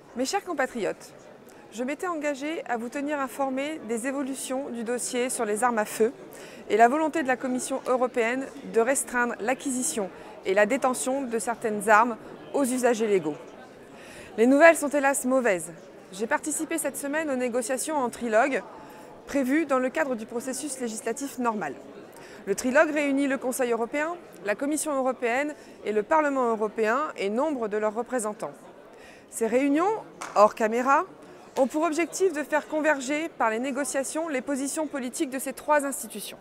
Mes chers compatriotes, je m'étais engagée à vous tenir informés des évolutions du dossier sur les armes à feu et la volonté de la Commission européenne de restreindre l'acquisition et la détention de certaines armes aux usagers légaux. Les nouvelles sont hélas mauvaises. J'ai participé cette semaine aux négociations en trilogue prévues dans le cadre du processus législatif normal. Le trilogue réunit le Conseil européen, la Commission européenne et le Parlement européen et nombre de leurs représentants. Ces réunions, hors caméra, ont pour objectif de faire converger par les négociations les positions politiques de ces trois institutions.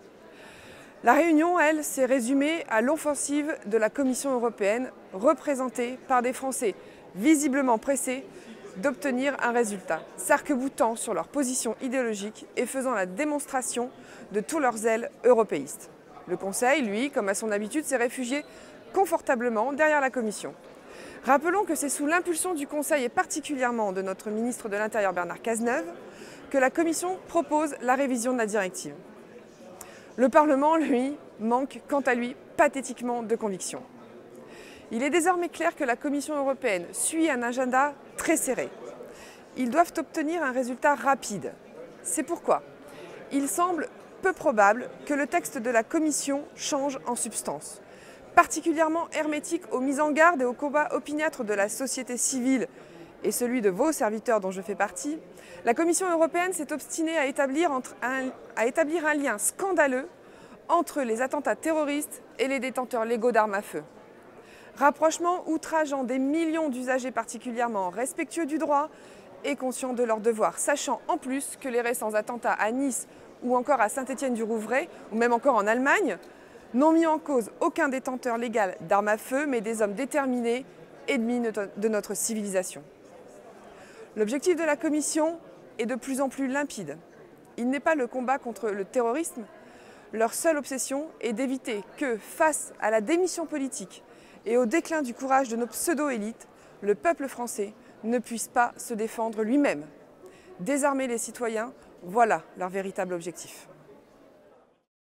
La réunion, elle, s'est résumée à l'offensive de la Commission européenne, représentée par des Français visiblement pressés d'obtenir un résultat, s'arc-boutant sur leur position idéologique et faisant la démonstration de tout leur zèle européiste. Le Conseil, lui, comme à son habitude, s'est réfugié confortablement derrière la Commission. Rappelons que c'est sous l'impulsion du Conseil et particulièrement de notre ministre de l'Intérieur Bernard Cazeneuve que la Commission propose la révision de la directive. Le Parlement, lui, manque quant à lui pathétiquement de conviction. Il est désormais clair que la Commission européenne suit un agenda très serré. Ils doivent obtenir un résultat rapide. C'est pourquoi il semble peu probable que le texte de la Commission change en substance. Particulièrement hermétique aux mises en garde et aux combats opiniâtres de la société civile et celui de vos serviteurs dont je fais partie, la Commission européenne s'est obstinée à établir un lien scandaleux entre les attentats terroristes et les détenteurs légaux d'armes à feu. Rapprochement outrageant des millions d'usagers particulièrement respectueux du droit et conscients de leurs devoirs, sachant en plus que les récents attentats à Nice ou encore à Saint-Étienne-du-Rouvray, ou même encore en Allemagne, n'ont mis en cause aucun détenteur légal d'armes à feu, mais des hommes déterminés, ennemis de notre civilisation. L'objectif de la Commission est de plus en plus limpide. Il n'est pas le combat contre le terrorisme. Leur seule obsession est d'éviter que, face à la démission politique et au déclin du courage de nos pseudo-élites, le peuple français ne puisse pas se défendre lui-même. Désarmer les citoyens, voilà leur véritable objectif.